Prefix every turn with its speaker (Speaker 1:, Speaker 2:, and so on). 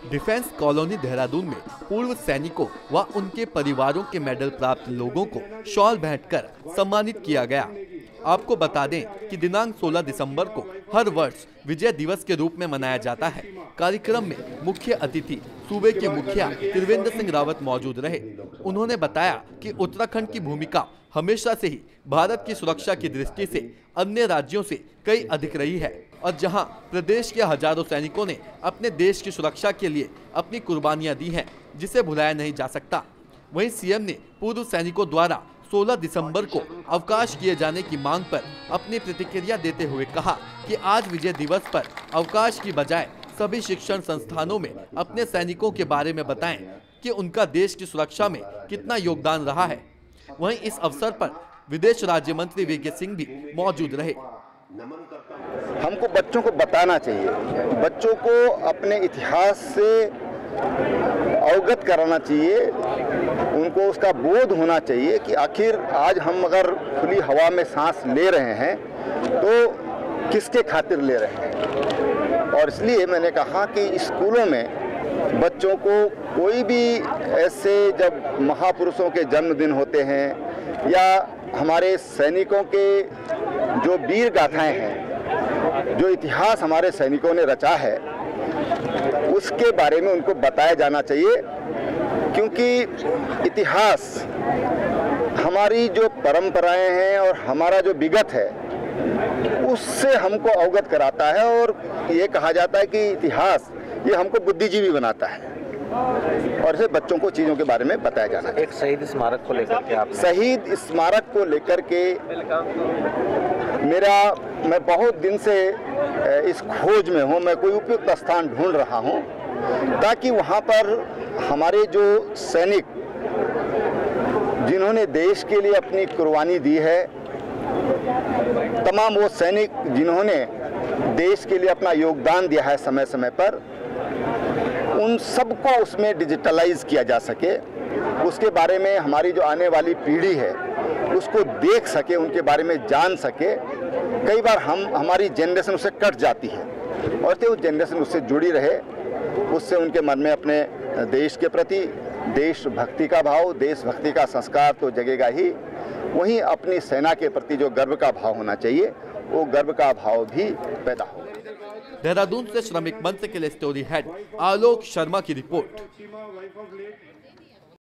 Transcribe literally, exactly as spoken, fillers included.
Speaker 1: Defence colony Dehradun में पूर्व सैनिकों व उनके परिवारों के मेडल प्राप्त लोगों को शॉल भेंटकर सम्मानित किया गया। आपको बता दें कि दिनांक सोलह दिसंबर को हर वर्ष विजय दिवस के रूप में मनाया जाता है। कार्यक्रम में मुख्य अतिथि सूबे के मुखिया त्रिवेंद्र सिंह रावत मौजूद रहे। उन्होंने बताया कि उत्तराखंड की भूमिका हमेशा से ही भारत की सुरक्षा की दृष्टि से अन्य राज्यों से कई अधिक रही है और जहां प्रदेश के हजारों सैनिकों ने अपने देश की सुरक्षा के लिए अपनी कुर्बानियां दी हैं, जिसे भुलाया नहीं जा सकता। वहीं सीएम ने पूर्व सैनिकों द्वारा सोलह दिसंबर को अवकाश किए जाने की मांग पर अपनी प्रतिक्रिया देते हुए कहा कि आज विजय दिवस पर अवकाश की बजाय सभी शिक्षण संस्थानों में अपने सैनिकों के बारे में बताएं कि उनका देश की सुरक्षा में कितना योगदान रहा है। वहीं इस अवसर पर विदेश राज्य मंत्री वीके सिंह भी मौजूद रहे।
Speaker 2: हमको बच्चों को बताना चाहिए, बच्चों को अपने इतिहास से अवगत कराना चाहिए, उनको उसका बोध होना चाहिए कि आखिर आज हम अगर खुली हवा में सांस ले रहे हैं तो किसके खातिर ले रहे हैं। और इसलिए मैंने कहा कि स्कूलों में बच्चों को कोई भी ऐसे जब महापुरुषों के जन्मदिन होते हैं या हमारे सैनिकों के जो वीर गाथाएं हैं, जो इतिहास हमारे सैनिकों ने रचा है, उसके बारे में उनको बताया जाना चाहिए, क्योंकि इतिहास हमारी जो परंपराएं हैं और हमारा जो विगत है उससे हमको अवगत कराता है। और ये कहा जाता है कि इतिहास ये हमको बुद्धिजीवी बनाता है और इसे बच्चों को चीज़ों के बारे में बताया जाना है।
Speaker 3: एक शहीद स्मारक को लेकर के आप
Speaker 2: शहीद स्मारक को लेकर के मेरा मैं बहुत दिन से इस खोज में हूँ, मैं कोई उपयुक्त स्थान ढूंढ रहा हूँ ताकि वहाँ पर हमारे जो सैनिक जिन्होंने देश के लिए अपनी कुर्बानी दी है, तमाम वो सैनिक जिन्होंने देश के लिए अपना योगदान दिया है समय समय पर, उन सबको उसमें डिजिटलाइज किया जा सके, उसके बारे में हमारी जो आने वाली पीढ़ी है उसको देख सके, उनके बारे में जान सके। कई बार हम हमारी जनरेशन उससे कट जाती है और तो उस जनरेशन उससे जुड़ी रहे, उससे उनके मन में अपने देश के प्रति देशभक्ति का भाव, देशभक्ति का संस्कार तो जगेगा ही, वहीं अपनी सेना के प्रति जो गर्व का भाव होना चाहिए वो गर्व का भाव भी पैदा हो।
Speaker 1: देहरादून से श्रमिक मंच के लिए स्टोरी हेड आलोक शर्मा की रिपोर्ट।